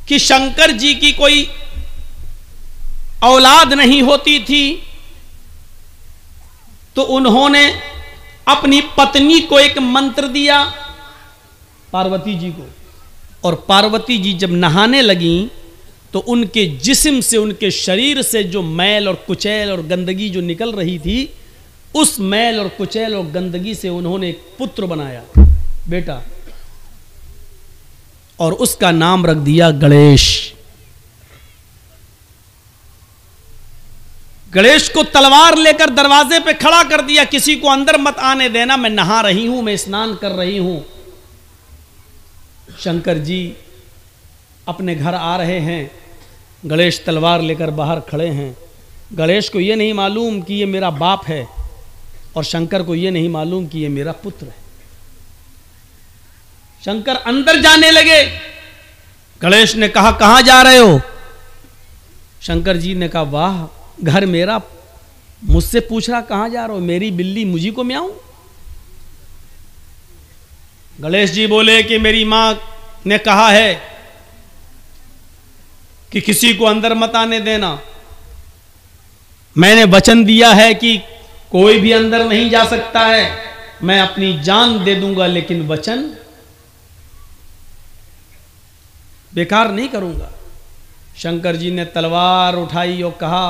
कि शंकर जी की कोई औलाद नहीं होती थी, तो उन्होंने अपनी पत्नी को एक मंत्र दिया, पार्वती जी को। और पार्वती जी जब नहाने लगी तो उनके जिस्म से, उनके शरीर से जो मैल और कुचैल और गंदगी जो निकल रही थी, उस मैल और कुचैल और गंदगी से उन्होंने एक पुत्र बनाया, बेटा, और उसका नाम रख दिया गणेश। गणेश को तलवार लेकर दरवाजे पे खड़ा कर दिया, किसी को अंदर मत आने देना, मैं नहा रही हूं, मैं स्नान कर रही हूं। शंकर जी अपने घर आ रहे हैं, गणेश तलवार लेकर बाहर खड़े हैं। गणेश को यह नहीं मालूम कि ये मेरा बाप है, और शंकर को यह नहीं मालूम कि ये मेरा पुत्र है। शंकर अंदर जाने लगे। गणेश ने कहा, कहां जा रहे हो? शंकर जी ने कहा, वाह, घर मेरा, मुझसे पूछ रहा कहां जा रहे हो? मेरी बिल्ली मुझी को म्याऊं? गणेश जी बोले कि मेरी मां ने कहा है कि किसी को अंदर मत आने देना। मैंने वचन दिया है कि कोई भी अंदर नहीं जा सकता है, मैं अपनी जान दे दूंगा, लेकिन वचन बेकार नहीं करूंगा। शंकर जी ने तलवार उठाई और कहा,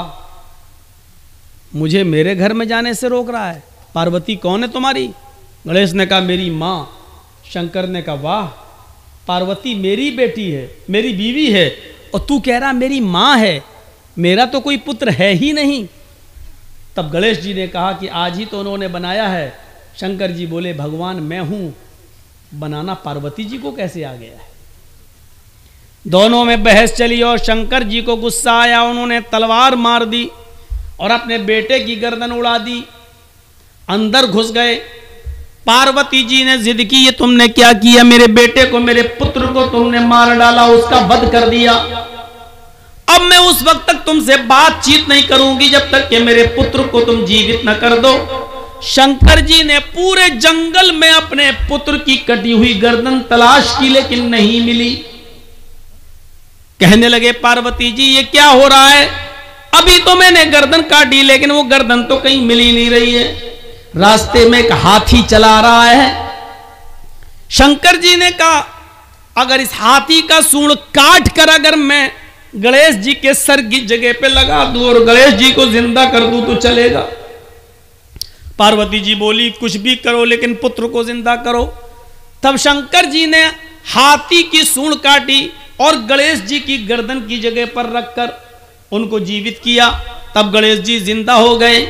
मुझे मेरे घर में जाने से रोक रहा है? पार्वती कौन है तुम्हारी? गणेश ने कहा, मेरी मां। शंकर ने कहा, वाह, पार्वती मेरी बेटी है, मेरी बीवी है, और तू कह रहा मेरी मां है, मेरा तो कोई पुत्र है ही नहीं। तब गणेश जी ने कहा कि आज ही तो उन्होंने बनाया है। शंकर जी बोले, भगवान मैं हूं, बनाना पार्वती जी को कैसे आ गया है? दोनों में बहस चली और शंकर जी को गुस्सा आया, उन्होंने तलवार मार दी और अपने बेटे की गर्दन उड़ा दी। अंदर घुस गए। पार्वती जी ने जिद की, ये तुमने क्या किया? मेरे बेटे को, मेरे पुत्र को तुमने मार डाला, उसका वध कर दिया। अब मैं उस वक्त तक तुमसे बातचीत नहीं करूंगी जब तक कि मेरे पुत्र को तुम जीवित न कर दो। शंकर जी ने पूरे जंगल में अपने पुत्र की कटी हुई गर्दन तलाश की, लेकिन नहीं मिली। कहने लगे, पार्वती जी ये क्या हो रहा है? अभी तो मैंने गर्दन काटी, लेकिन वो गर्दन तो कहीं मिल ही नहीं रही है। रास्ते में एक हाथी चला रहा है। शंकर जी ने कहा, अगर इस हाथी का सूंड काट कर अगर मैं गणेश जी के सर की जगह पे लगा दूं और गणेश जी को जिंदा कर दूं तो चलेगा? पार्वती जी बोली, कुछ भी करो, लेकिन पुत्र को जिंदा करो। तब शंकर जी ने हाथी की सूंड काटी और गणेश जी की गर्दन की जगह पर रखकर उनको जीवित किया। तब गणेश जी जिंदा हो गए।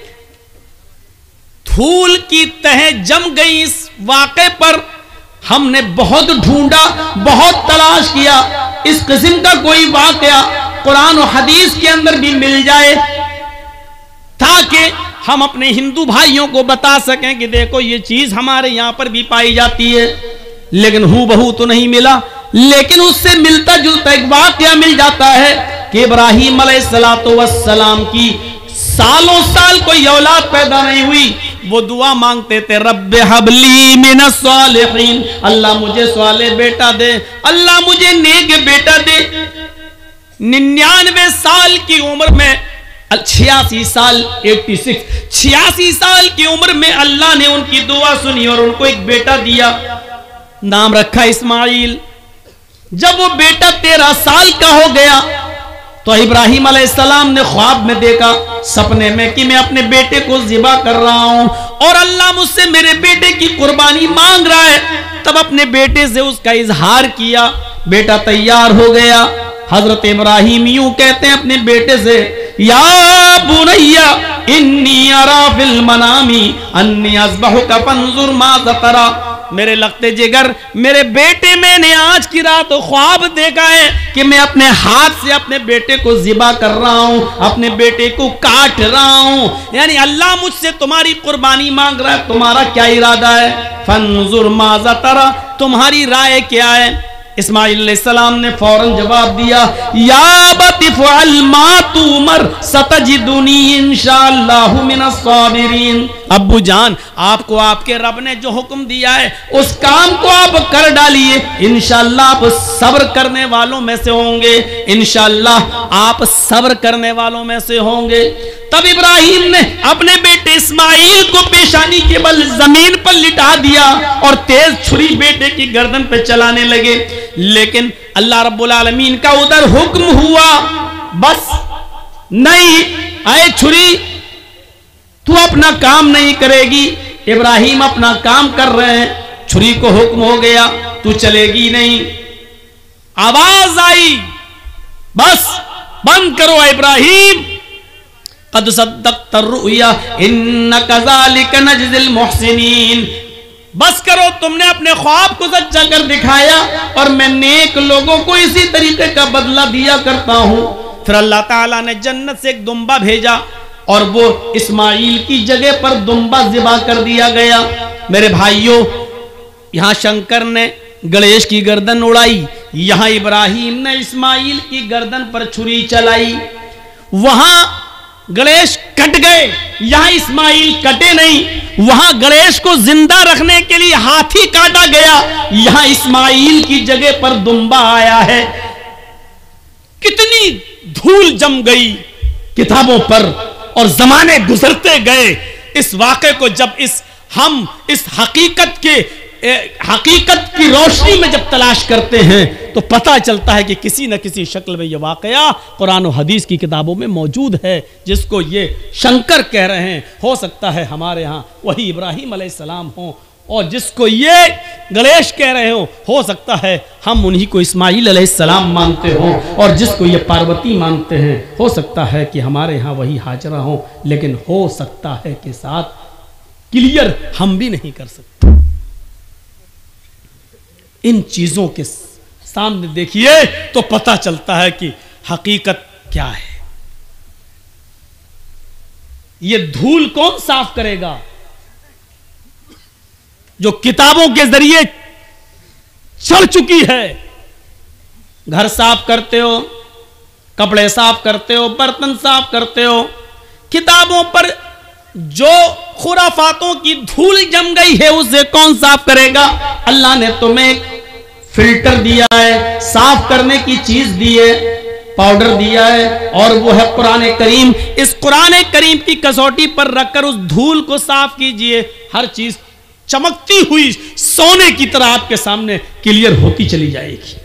धूल की तह जम गई इस वाक़े पर। हमने बहुत ढूंढा, बहुत तलाश किया, इस किस्म का कोई वाक़या कुरान और हदीस के अंदर भी मिल जाए ताकि हम अपने हिंदू भाइयों को बता सकें कि देखो ये चीज हमारे यहां पर भी पाई जाती है। लेकिन हूबहू तो नहीं मिला, लेकिन उससे मिलता जुलता एक वाक़या मिल जाता है कि इब्राहीम अलैहिस्सलाम की सालों साल कोई औलाद पैदा नहीं हुई। वो दुआ मांगते थे, रब्बे हबली मिनस सालिहीन, अल्लाह मुझे सालेह बेटा दे, अल्लाह मुझे नेक बेटा दे। 99 साल की उम्र में, 86 साल 86 साल की उम्र में अल्लाह ने उनकी दुआ सुनी और उनको एक बेटा दिया, नाम रखा इस्माइल। जब वो बेटा 13 साल का हो गया तो इब्राहीम अलैहिस्सलाम ने ख्वाब में देखा, सपने में, कि मैं अपने बेटे को ज़िबा कर रहा हूं और अल्लाह मुझसे मेरे बेटे की कुर्बानी मांग रहा है। तब अपने बेटे से उसका इजहार किया, बेटा तैयार हो गया। हजरत इब्राहीम यूं कहते हैं अपने बेटे से, या बुनैया इन्नी अरा फिल मनामी अन्नी अज़बहुका फंजुर माज़ा तरा। मेरे लगते जिगर, मेरे बेटे, मैंने आज की रात ख्वाब देखा है कि मैं अपने हाथ से अपने बेटे को ज़िबा कर रहा हूं, अपने बेटे को काट रहा हूं। यानी अल्लाह मुझसे तुम्हारी कुर्बानी मांग रहा है, तुम्हारा क्या इरादा है? फंजुर माज़ा तरा, तुम्हारी राय क्या है? इस्माइल अलैहिस्सलाम ने फौरन जवाब दिया, या अबति फ़अल मा तुमर सतजिदुनी इंशाअल्लाहु मिनस साबिरीन। अब्बू जान, आपको आपके रब ने जो हुक्म दिया है उस काम को आप कर डालिए, इंशाअल्लाह आप सब्र करने वालों में से होंगे, इंशाअल्लाह आप सब्र करने वालों में से होंगे। तब इब्राहिम ने अपने बेटे इस्माइल को पेशानी के बल जमीन पर लिटा दिया और तेज छुरी बेटे की गर्दन पर चलाने लगे, लेकिन अल्लाह रब्बुल आलमीन का उधर हुक्म हुआ, बस नहीं, आए छुरी, तू अपना काम नहीं करेगी। इब्राहिम अपना काम कर रहे हैं, छुरी को हुक्म हो गया तू चलेगी नहीं। आवाज आई, बस बंद करो इब्राहिम, कद सद्दक़्ता रुया इन्ना कज़ालिका नजज़िल मुहसिनीन, बस करो, तुमने अपने ख्वाब को सच्चा कर दिखाया और मैं नेक लोगों को इसी तरीके का बदला दिया करता हूं। फिर अल्लाह ताला ने जन्नत से एक दुम्बा भेजा और वो इस्माइल की जगह पर दुम्बा ज़िबा कर दिया गया। मेरे भाइयों, यहां शंकर ने गणेश की गर्दन उड़ाई, यहां इब्राहिम ने इस्माइल की गर्दन पर छुरी चलाई। वहां गणेश कट गए, यहां इस्माइल कटे नहीं। वहां गणेश को जिंदा रखने के लिए हाथी काटा गया, यहां इस्माइल की जगह पर दुम्बा आया है। कितनी धूल जम गई किताबों पर और जमाने गुजरते गए। इस वाक़े को जब हम इस हकीकत की रोशनी में जब तलाश करते हैं तो पता चलता है कि किसी न किसी शक्ल में यह वाक़या कुरान और हदीस की किताबों में मौजूद है। जिसको ये शंकर कह रहे हैं, हो सकता है हमारे यहाँ वही इब्राहिम अलैहिस्सलाम हो, और जिसको ये गणेश कह रहे हो सकता है हम उन्हीं को इस्माइल अलैहिस्सलाम मानते हो, और जिसको ये पार्वती मानते हैं हो सकता है कि हमारे यहाँ वही हाजरा हो। लेकिन हो सकता है के साथ क्लियर हम भी नहीं कर सकते। इन चीजों के सामने देखिए तो पता चलता है कि हकीकत क्या है। ये धूल कौन साफ करेगा? जो किताबों के जरिए चढ़ चुकी है। घर साफ करते हो, कपड़े साफ करते हो, बर्तन साफ करते हो, किताबों पर जो खुराफातों की धूल जम गई है उसे कौन साफ करेगा? अल्लाह ने तुम्हें एक फिल्टर दिया है, साफ करने की चीज दी है, पाउडर दिया है, और वो है कुरान करीम। इस कुरान करीम की कसौटी पर रखकर उस धूल को साफ कीजिए, हर चीज चमकती हुई सोने की तरह आपके सामने क्लियर होती चली जाएगी।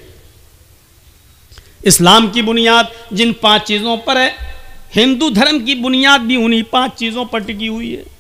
इस्लाम की बुनियाद जिन 5 चीजों पर है, हिंदू धर्म की बुनियाद भी उन्हीं 5 चीजों पर टिकी हुई है।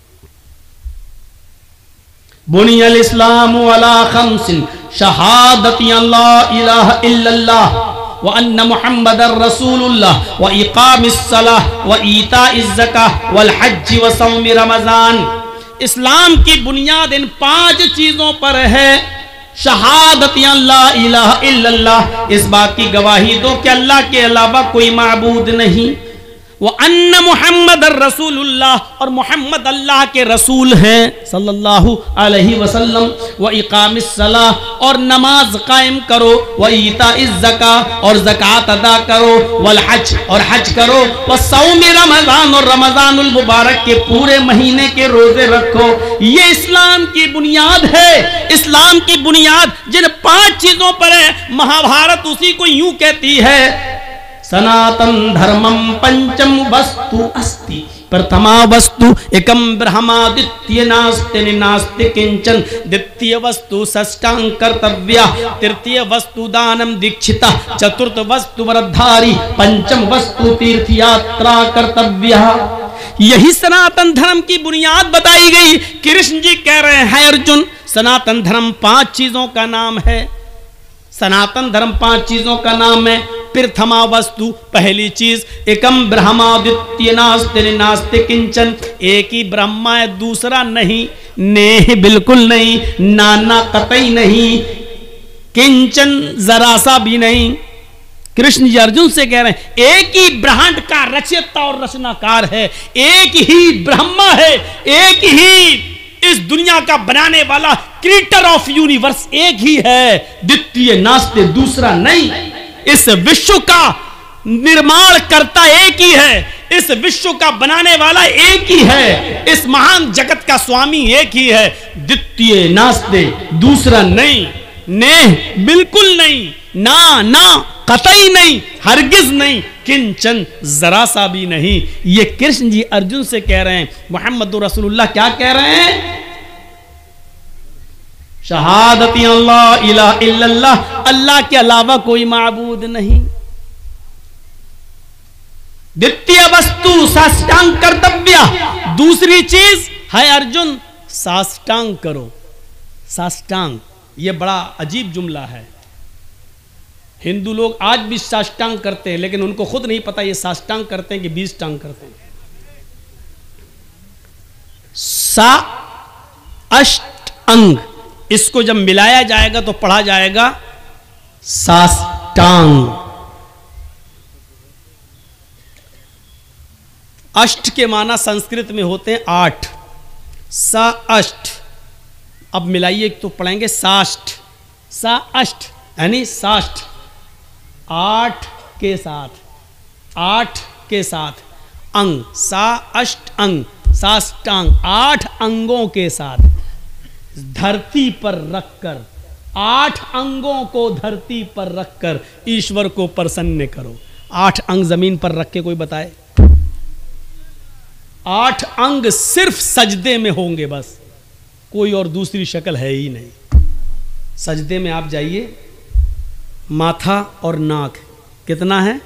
बुनियल इस्लामु अला खम्सिन शहादती अल्ला इलाहा इल्लल्लाह व अन्ना मुहम्मदर रसूलुल्लाह व इकामिस सलाह व ईताइज ज़काह वल हज्ज व सौम रमजान। इस्लाम की बुनियाद इन 5 चीजों पर है। शहादती अल्लाह इलाहा इल्लल्लाह, इस बात की गवाही दो कि अल्लाह के अलावा कोई माबूद नहीं। वो अन्ना मुहम्मद रसूलुल्लाह, और मोहम्मद अल्लाह के रसूल हैं सल्लल्लाहु अलैहि वसल्लम। व इकामिस सलाह, और नमाज कायम करो। व ईताइज ज़काह, और ज़कात अदा करो। वल हज, और हज करो। व सौम रमज़ान, और रमज़ानुल मुबारक के पूरे महीने के रोजे रखो। ये इस्लाम की बुनियाद है। इस्लाम की बुनियाद जिन 5 चीजों पर है, महाभारत उसी को यूं कहती है, सनातन धर्मम पंचम वस्तु अस्ति, प्रथमा वस्तु एकम ब्रह्मा, द्वितीय नास्ति नास्ति किंचन, द्वितीय वस्तु षष्टांग कर्तव्या, तृतीय वस्तु दानम दीक्षिता, चतुर्थ वस्तु वरधारी, पंचम वस्तु तीर्थ यात्रा कर्तव्या। यही सनातन धर्म की बुनियाद बताई गई। कृष्ण जी कह रहे हैं अर्जुन, सनातन धर्म 5 चीजों का नाम है। सनातन धर्म 5 चीजों का नाम है। प्रथमा वस्तु, पहली चीज, एकम ब्रह्मा, द्वितीय नास्ति नास्ति किंचन, एक ही ब्रह्मा है, दूसरा नहीं, नेह बिल्कुल नहीं, नाना कतई नहीं, किंचन जरा सा भी नहीं। कृष्ण जी अर्जुन से कह रहे हैं एक ही ब्रह्मांड का रचयिता और रचनाकार है, एक ही ब्रह्मा है, एक ही इस दुनिया का बनाने वाला क्रिएटर ऑफ यूनिवर्स एक ही है, द्वितीय नास्ति, दूसरा नहीं। इस विश्व का निर्माण करता एक ही है, इस विश्व का बनाने वाला एक ही है, इस महान जगत का स्वामी एक ही है। द्वितीय नास्ते, दूसरा नहीं, ने बिल्कुल नहीं, ना कतई नहीं, हरगिज नहीं, किंचन जरा सा भी नहीं। ये कृष्ण जी अर्जुन से कह रहे हैं। मोहम्मद रसूलुल्लाह क्या कह रहे हैं? शहादती अल्लाह इलाहा इल्लल्लाह, अल्लाह के अलावा कोई माबूद नहीं। द्वितीय वस्तु साष्टांग कर्तव्य, दूसरी चीज है अर्जुन साष्टांग करो। साष्टांग, ये बड़ा अजीब जुमला है। हिंदू लोग आज भी साष्टांग करते हैं, लेकिन उनको खुद नहीं पता ये साष्टांग करते हैं कि 20 टांग करते हैं। सा अष्ट अंग, इसको जब मिलाया जाएगा तो पढ़ा जाएगा साष्टांग। अष्ट के माना संस्कृत में होते हैं 8, सा अष्ट। अब मिलाइए तो पढ़ेंगे साष्ट, सा अष्ट यानी साष्ट, 8 के साथ, 8 के साथ अंग, सा अष्ट अंग, साष्टांग, 8 अंगों के साथ धरती पर रखकर, 8 अंगों को धरती पर रखकर ईश्वर को प्रसन्न करो। 8 अंग जमीन पर रख के कोई बताए? 8 अंग सिर्फ सजदे में होंगे बस, कोई और दूसरी शक्ल है ही नहीं। सजदे में आप जाइए, माथा और नाक कितना है?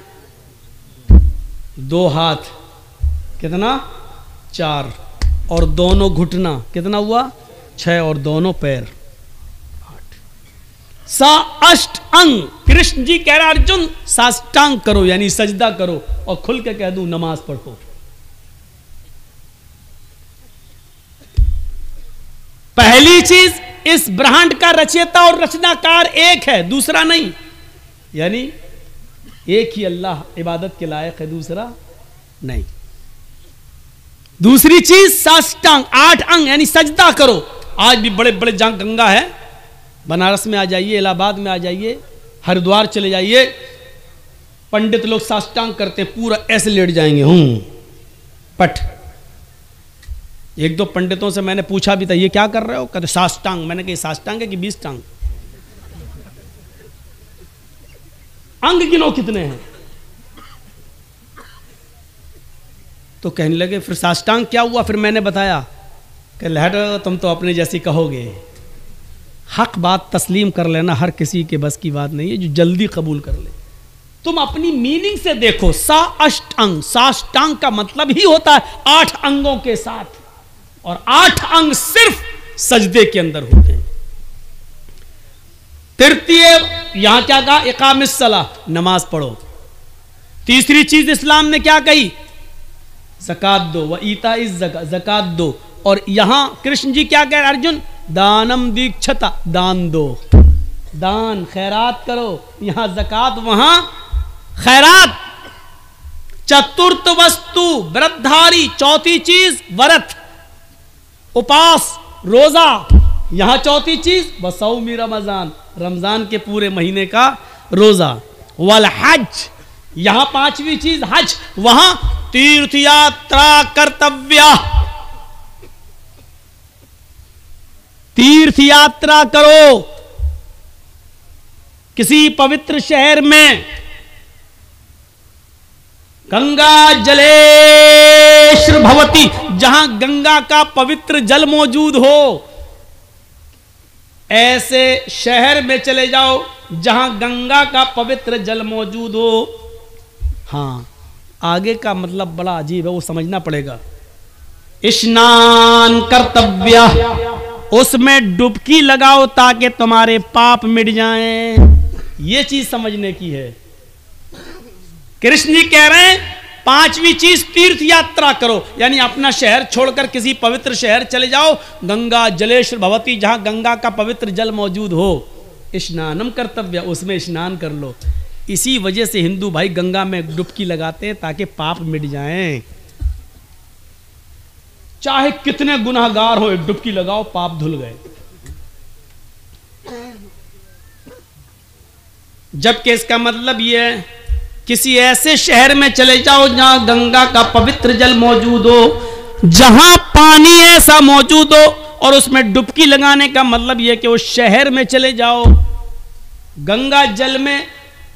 2 हाथ कितना? 4, और दोनों घुटना कितना हुआ? 6, और दोनों पैर 8। सा अष्ट अंग। कृष्ण जी कह रहा अर्जुन साष्टांग करो यानी सजदा करो, और खुल के कह दूं नमाज पढ़ो। पहली चीज, इस ब्रह्मांड का रचयिता और रचनाकार एक है, दूसरा नहीं, यानी एक ही अल्लाह इबादत के लायक है, दूसरा नहीं। दूसरी चीज साष्टांग, 8 अंग यानी सजदा करो। आज भी बड़े बड़े जहां गंगा है, बनारस में आ जाइए, इलाहाबाद में आ जाइए, हरिद्वार चले जाइए, पंडित लोग साष्टांग करते हैं, पूरा ऐसे लेट जाएंगे पट। एक दो पंडितों से मैंने पूछा भी था, ये क्या कर रहे हो? कहते साष्टांग। मैंने कहा साष्टांग है कि 20 टांग? अंग गिनो कितने हैं? तो कहने लगे फिर साष्टांग क्या हुआ? फिर मैंने बताया कि लहर तुम तो अपने जैसी कहोगे। हक बात तस्लीम कर लेना हर किसी के बस की बात नहीं है, जो जल्दी कबूल कर ले। तुम अपनी मीनिंग से देखो, सा अष्ट अंग, साष्टांग का मतलब ही होता है 8 अंगों के साथ, और 8 अंग सिर्फ सजदे के अंदर होते हैं। तृतीय यहां क्या कहा? इकामिस सलाह, नमाज पढ़ो। तीसरी चीज इस्लाम ने क्या कही? ज़कात दो, व ईता इस ज़कात दो। और यहां कृष्ण जी क्या कह रहे? अर्जुन दानम दीक्षता, दान दो, दान खैरात करो। यहां ज़कात, वहां खैरात। चतुर्थ वस्तु व्रतधारी, चौथी चीज व्रत, उपास, रोजा। यहां चौथी चीज बसौमी रमजान, रमजान के पूरे महीने का रोजा। वल हज, यहां 5वीं चीज हज, वहां तीर्थ यात्रा कर्तव्य, तीर्थ यात्रा करो। किसी पवित्र शहर में गंगा जलेश्वर भवती, जहां गंगा का पवित्र जल मौजूद हो, ऐसे शहर में चले जाओ जहां गंगा का पवित्र जल मौजूद हो। हां, आगे का मतलब बड़ा अजीब है, वो समझना पड़ेगा। स्नान कर्तव्य, उसमें डुबकी लगाओ ताकि तुम्हारे पाप मिट जाएं। ये चीज समझने की है। कृष्ण जी कह रहे हैं 5वीं चीज तीर्थ यात्रा करो, यानी अपना शहर छोड़कर किसी पवित्र शहर चले जाओ, गंगा जलेश्वर भवती, जहां गंगा का पवित्र जल मौजूद हो। स्नानम कर्तव्य, उसमें स्नान कर लो। इसी वजह से हिंदू भाई गंगा में डुबकी लगाते हैं ताकि पाप मिट जाएं। चाहे कितने गुनाहगार हो, एक डुबकी लगाओ, पाप धुल गए। जबकि इसका मतलब यह है किसी ऐसे शहर में चले जाओ जहां गंगा का पवित्र जल मौजूद हो, जहां पानी ऐसा मौजूद हो, और उसमें डुबकी लगाने का मतलब यह कि उस शहर में चले जाओ, गंगा जल में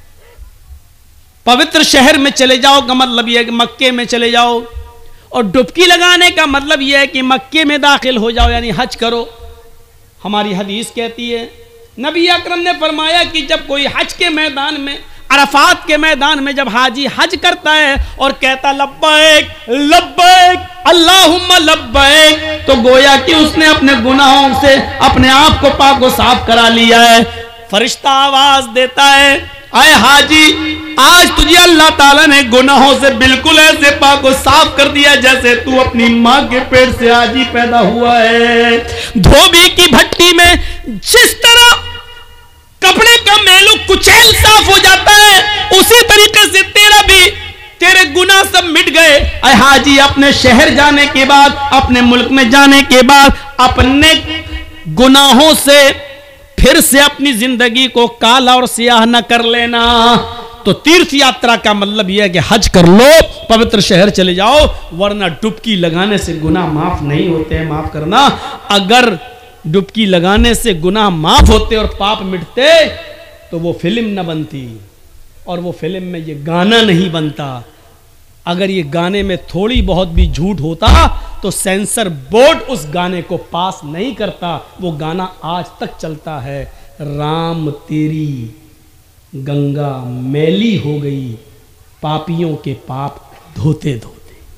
पवित्र शहर में चले जाओ का मतलब यह है कि मक्के में चले जाओ, और डुबकी लगाने का मतलब यह है कि मक्के में दाखिल हो जाओ, यानी हज करो। हमारी हदीस कहती है, नबी अकरम ने फरमाया कि जब कोई हज के मैदान में, अरफात के मैदान में जब हाजी हज करता है और कहता लब्बैक लब्बैक अल्लाहुम्मा लब्बैक, तो गोया कि उसने अपने गुनाहों से अपने आप को पाक व साफ करा लिया है। फरिश्ता आवाज देता है, आए हाजी, आज तुझे अल्लाह ताला ने गुनाहों से बिल्कुल ऐसे पाक व साफ कर दिया जैसे तू अपनी माँ के पेट से आज ही पैदा हुआ है। धोबी की भट्टी में जिस तरह कपड़े का मैलू कुचैल साफ हो जाता है, उसी तरीके से तेरा भी, तेरे गुनाह सब मिट गए। अय हाजी, अपने शहर जाने के बाद, अपने मुल्क में जाने के बाद अपने गुनाहों से फिर से अपनी जिंदगी को काला और सियाह न कर लेना। तो तीर्थ यात्रा का मतलब यह है कि हज कर लो, पवित्र शहर चले जाओ, वरना डुबकी लगाने से गुनाह माफ नहीं होते हैं। माफ करना, अगर डुबकी लगाने से गुनाह माफ होते और पाप मिटते तो वो फिल्म न बनती, और वो फिल्म में ये गाना नहीं बनता। अगर ये गाने में थोड़ी बहुत भी झूठ होता तो सेंसर बोर्ड उस गाने को पास नहीं करता। वो गाना आज तक चलता है, राम तेरी गंगा मैली हो गई, पापियों के पाप धोते धोते।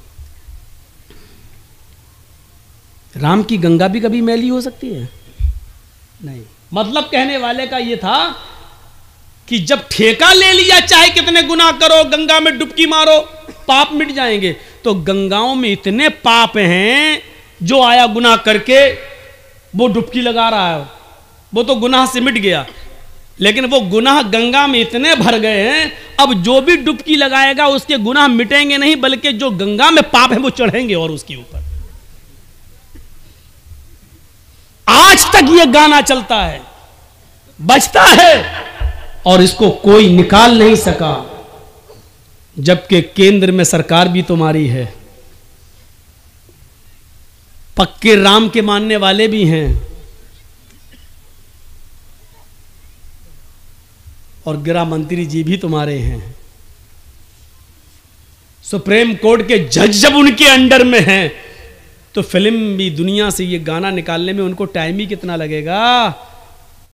राम की गंगा भी कभी मैली हो सकती है? नहीं। मतलब कहने वाले का यह था कि जब ठेका ले लिया, चाहे कितने गुनाह करो, गंगा में डुबकी मारो, पाप मिट जाएंगे। तो गंगाओं में इतने पाप हैं, जो आया गुनाह करके वो डुबकी लगा रहा है, वो तो गुनाह से मिट गया, लेकिन वो गुनाह गंगा में इतने भर गए हैं, अब जो भी डुबकी लगाएगा उसके गुनाह मिटेंगे नहीं, बल्कि जो गंगा में पाप है वो चढ़ेंगे और उसके ऊपर। आज तक ये गाना चलता है, बजता है, और इसको कोई निकाल नहीं सका, जबकि केंद्र में सरकार भी तुम्हारी है, पक्के राम के मानने वाले भी हैं, और गृह मंत्री जी भी तुम्हारे हैं। सुप्रीम कोर्ट के जज जब उनके अंडर में हैं, तो फिल्म भी, दुनिया से ये गाना निकालने में उनको टाइम ही कितना लगेगा।